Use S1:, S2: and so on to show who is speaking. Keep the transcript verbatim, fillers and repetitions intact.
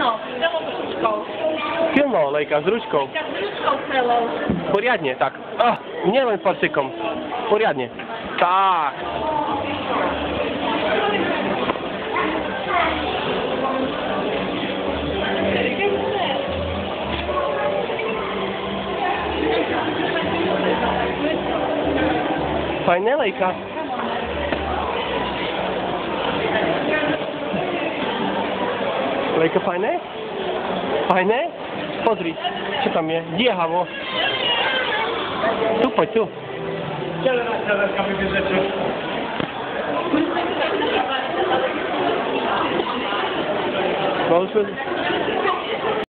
S1: No, celou s ručkou.
S2: Silno, Lejka, s ručkou.
S1: Tak s ručkou celou.
S2: Poriadne, tak. Ah, nie len palczykom. Poriadne. Tak. Fajne, Lejka. Lejka, fajne? Fajne? Pozri, čo tam je? Diehavo. Tu, poď tu.
S3: Tyle na kalerka wybierzecie.
S2: No, už